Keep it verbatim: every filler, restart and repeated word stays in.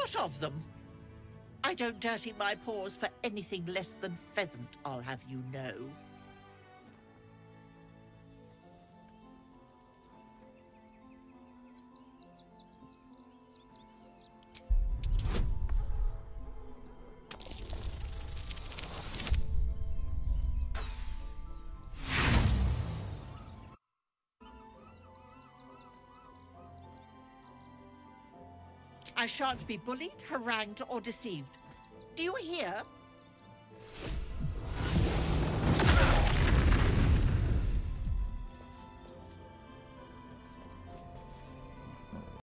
What of them? I don't dirty my paws for anything less than pheasant, I'll have you know. I shan't be bullied, harangued, or deceived. Do you hear?